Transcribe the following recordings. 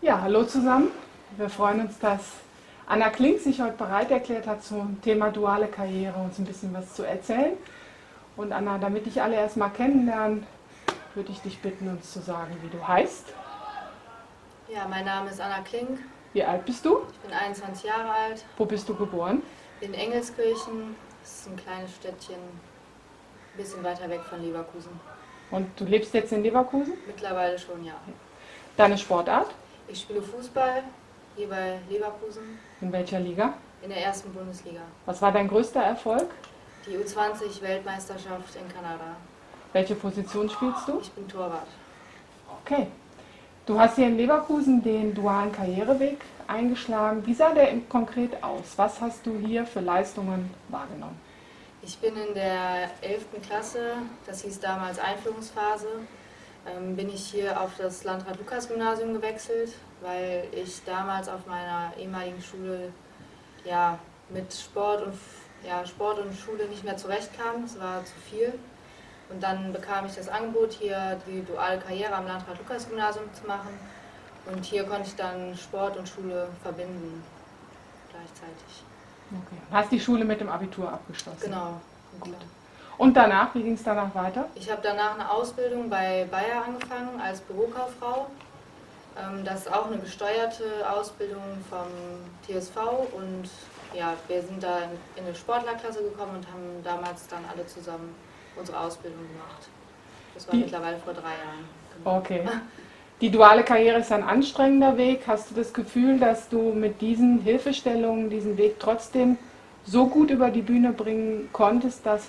Ja, hallo zusammen. Wir freuen uns, dass Anna Klink sich heute bereit erklärt hat, zum Thema duale Karriere uns ein bisschen was zu erzählen. Und Anna, damit dich alle erstmal kennenlernen, würde ich dich bitten, uns zu sagen, wie du heißt. Ja, mein Name ist Anna Klink. Wie alt bist du? Ich bin 21 Jahre alt. Wo bist du geboren? In Engelskirchen. Das ist ein kleines Städtchen, ein bisschen weiter weg von Leverkusen. Und du lebst jetzt in Leverkusen? Mittlerweile schon, ja. Deine Sportart? Ich spiele Fußball hier bei Leverkusen In welcher Liga? in der ersten Bundesliga. Was war dein größter Erfolg? Die U20-Weltmeisterschaft in Kanada. Welche Position spielst du? Ich bin Torwart. Okay. Du hast hier in Leverkusen den dualen Karriereweg eingeschlagen. Wie sah der konkret aus? Was hast du hier für Leistungen wahrgenommen? Ich bin in der 11. Klasse, das hieß damals Einführungsphase, bin ich hier auf das Landrat-Lukas-Gymnasium gewechselt, weil ich damals auf meiner ehemaligen Schule ja, mit Sport und Schule nicht mehr zurechtkam. Es war zu viel. Und dann bekam ich das Angebot, hier die duale Karriere am Landrat-Lukas-Gymnasium zu machen. Und hier konnte ich dann Sport und Schule verbinden gleichzeitig. Okay. Hast die Schule mit dem Abitur abgeschlossen? Genau. Gut. Und danach, wie ging es danach weiter? Ich habe danach eine Ausbildung bei Bayer angefangen als Bürokauffrau. Das ist auch eine gesteuerte Ausbildung vom TSV und ja, wir sind da in eine Sportlerklasse gekommen und haben damals dann alle zusammen unsere Ausbildung gemacht. Das war mittlerweile vor 3 Jahren. Genau. Okay. Die duale Karriere ist ein anstrengender Weg. Hast du das Gefühl, dass du mit diesen Hilfestellungen diesen Weg trotzdem so gut über die Bühne bringen konntest, dass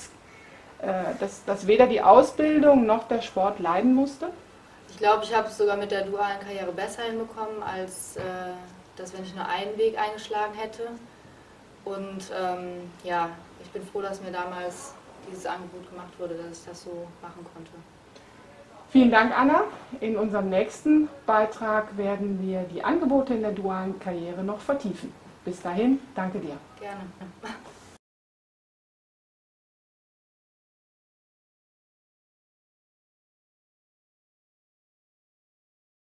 dass weder die Ausbildung noch der Sport leiden musste? Ich glaube, ich habe es sogar mit der dualen Karriere besser hinbekommen, als dass wenn ich nur einen Weg eingeschlagen hätte. Und ja, ich bin froh, dass mir damals dieses Angebot gemacht wurde, dass ich das so machen konnte. Vielen Dank, Anna. In unserem nächsten Beitrag werden wir die Angebote in der dualen Karriere noch vertiefen. Bis dahin, danke dir. Gerne.